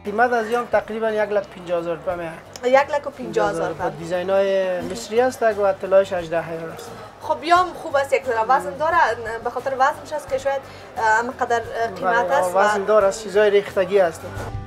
قیمت از یام تقریبا 1,50,000 روپیه میه. 1,50,000 با روپیه. دیزاین های مصری است و طلایش 18,000 است. خب یام خوب است، یک ذره وزن داره، به خاطر وزنش است که شاید همقدر قیمت است. وزن داره، چیزای ریختگی است.